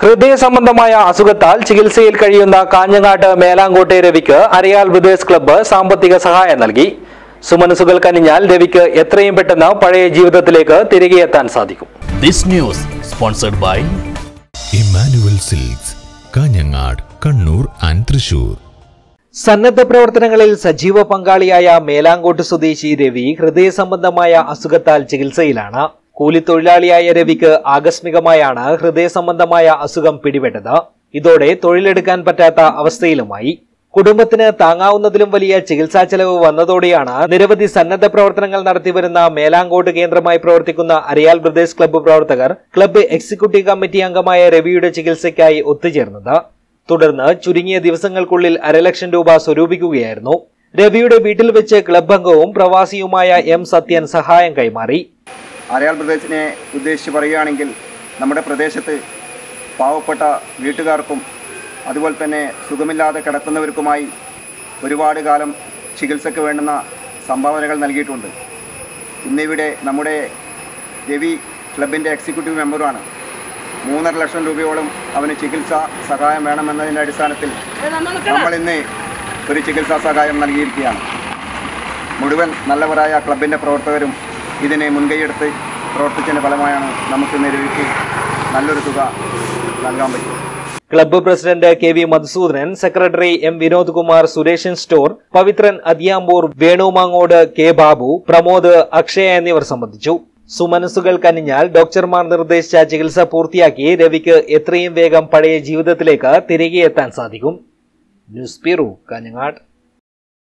ഹൃദയ സംബന്ധമായ അസുഖത്താൽ ചികിത്സയിൽ കഴിയുന്ന കാഞ്ഞങ്ങാട്ട് മേലാങ്കോട്ടെ രവിക്ക് അരയാൽ ബ്രദേഴ്സ് ക്ലബ്ബ് സാമ്പത്തിക സഹായം നൽകി. സുമനസുകൾ കനിഞ്ഞാൽ രവിക്ക് എത്രയും പെട്ടെന്ന് പഴയ ജീവിതത്തിലേക്ക് തിരികെ എത്താൻ സാധിക്കും. This news sponsored by Emmanuel Silks, Kanhangad, Kannur and Thrissur. സന്നദ്ധ പ്രവർത്തനങ്ങളിൽ സജീവ പങ്കാളിയായ മേലാങ്കോട്ട് സ്വദേശി രവി ഹൃദയ സംബന്ധമായ അസുഖത്താൽ ചികിത്സയിലാണ്. കൂലിത്തൊഴിലാളിയായ രവിക്ക് ആകസ്മികമായാണ് ഹൃദയ സംബന്ധമായ അസുഖം പിടിപെട്ടത്. ഇതോടെ തൊഴിലെടുക്കാൻ പറ്റാത്ത അവസ്ഥയിലുമായി. കുടുംബത്തിന് താങ്ങാവുന്നതിലും വലിയ ചികിത്സാ ചെലവ് വന്നതോടെയാണ് നിരവധി സന്നദ്ധ പ്രവർത്തനങ്ങൾ നടത്തിവരുന്ന മേലാങ്കോട്ട് കേന്ദ്രമായി പ്രവർത്തിക്കുന്ന അരയാൽ ബ്രദേഴ്സ് ക്ലബ്ബ് പ്രവർത്തകർ ക്ലബ്ബ് എക്സിക്യൂട്ടീവ് കമ്മിറ്റി അംഗമായ രവിയുടെ ചികിത്സയ്ക്കായി ഒത്തുചേർന്നത്. തുടർന്ന് ചുരുങ്ങിയ ദിവസങ്ങൾക്കുള്ളിൽ 1.5 ലക്ഷം രൂപ സ്വരൂപിക്കുകയായിരുന്നു. രവിയുടെ വീട്ടിൽ വെച്ച് ക്ലബ്ബ് അംഗവും പ്രവാസിയുമായ എം സത്യൻ സഹായം കൈമാറി. അരയാൽ പ്രദേശത്തിനെ ഉദ്ദേശിച്ച് പറയുകയാണെങ്കിൽ നമ്മുടെ പ്രദേശത്ത് പാവപ്പെട്ട വീട്ടുകാർക്കും അതുപോലെ തന്നെ സുഖമില്ലാതെ കിടക്കുന്നവർക്കുമായി ഒരുപാട് കാലം ചികിത്സയ്ക്ക് വേണ്ടുന്ന സംഭാവനകൾ നൽകിയിട്ടുണ്ട്. ഇന്നിവിടെ നമ്മുടെ രവി ക്ലബിൻ്റെ എക്സിക്യൂട്ടീവ് മെമ്പറുമാണ്. 3.5 ലക്ഷം രൂപയോളം അവന് ചികിത്സാ സഹായം വേണമെന്നതിൻ്റെ അടിസ്ഥാനത്തിൽ നമ്മൾ ഇന്ന് ഒരു ചികിത്സാ സഹായം നൽകിയിരിക്കുകയാണ്. മുഴുവൻ നല്ലവരായ ക്ലബിൻ്റെ പ്രവർത്തകരും ഇതിനെ മുൻകൈയെടുത്ത് പ്രവർത്തിച്ചതിൻ്റെ ഫലമായാണ് നമുക്ക് രവിക്ക് നല്ലൊരു തുക നൽകാൻ പറ്റും. Club president KV Madhusoodanan, secretary M Vinod Kumar, Sureshan store, Pavithran Athiyampur, Venu Mangod, K Babu, Pramod, Akshaya എന്നിവർ സംബന്ധിച്ചു. സുമനസുകൾ കനിഞ്ഞാൽ ഡോക്ടർമാർ നിർദ്ദേശിച്ച ചികിത്സ പൂർത്തിയാക്കി രവിക്ക് എത്രയും വേഗം പഴയ ജീവിതത്തിലേക്ക് തിരികെ എത്താൻ സാധിക്കും. News bureau, Kanhangad.